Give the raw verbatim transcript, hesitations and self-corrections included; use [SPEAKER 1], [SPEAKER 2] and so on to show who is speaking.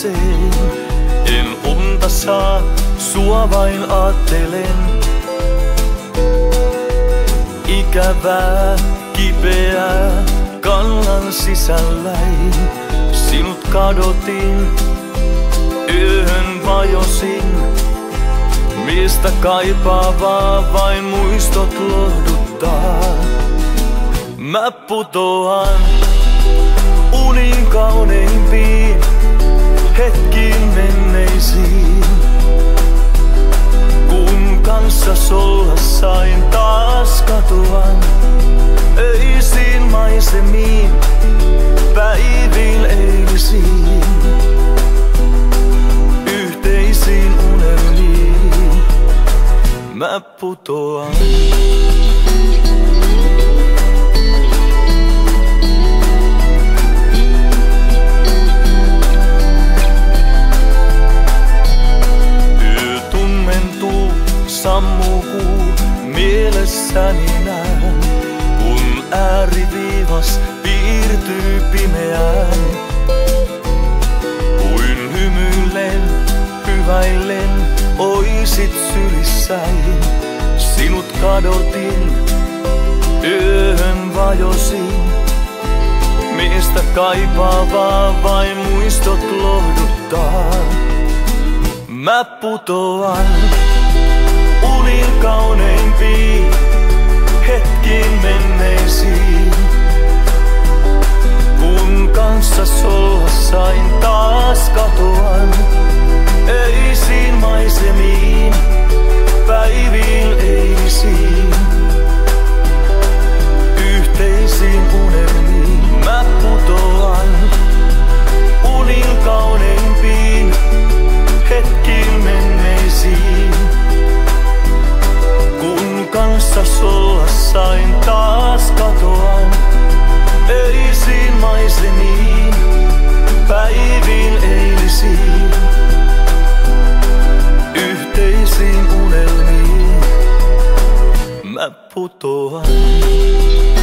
[SPEAKER 1] usein. En unta saa, sua vain aattelen. Ikävää, kipeää, kannan sisälläin. Sinut kadotin, yöhön vajosin. Miestä kaipaavaa vain muistot lohduttaa. Mä putoan uniin kauneimpiin hetkiin menneisiin. Kun kanssas olla sain taas katoan öisiin maisemiin, päiviin eilisiin, yhteisiin unelmiin. Mä putoan. Sammuu kuu, mielessäni näen, kun ääriviivas piirtyy pimeään. Kuin hymyilen, hyväillen, oisit sylissäin. Sinut kadotin, yöhön vajosin. Miestä kaipaavaa vain muistot lohduttaa. Mä putoan uniin kauneimpiin hetkiin menneisiin. Kun kanssas olla sain taas katoan öisiin maisemiin, päiviin eilisiin, yhteisiin unelmiin. Mä putoan uniin kauneimpiin hetkiin menneisiin. Kun kanssas olla sain taas katoan öisiin maisemiin, päiviin eilisiin, yhteisiin unelmiin. Mä putoan.